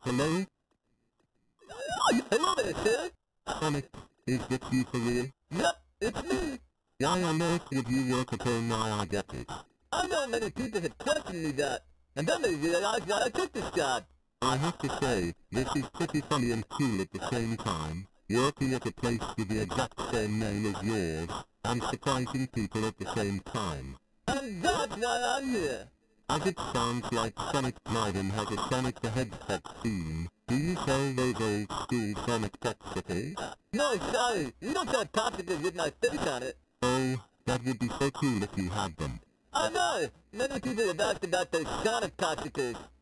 Hello? Hello there, sir. Sonic, is this you for real? Yep, it's me. Yeah, I know if you work at home now, I get it. I know many people have questioned me that, and then they realized that I took this job. I have to say, this is pretty funny and cool at the same time. Working at a place with the exact same name as yours, and surprising people at the same time. And that's why I'm here. As it sounds like Sonic Dryden has a Sonic the Hedgehog theme, do you sell those old school Sonic popsicles? No, sorry, you don't sell popsicles with my face on it. Oh, that would be so cool if you had them. I know, many people have asked about those Sonic popsicles.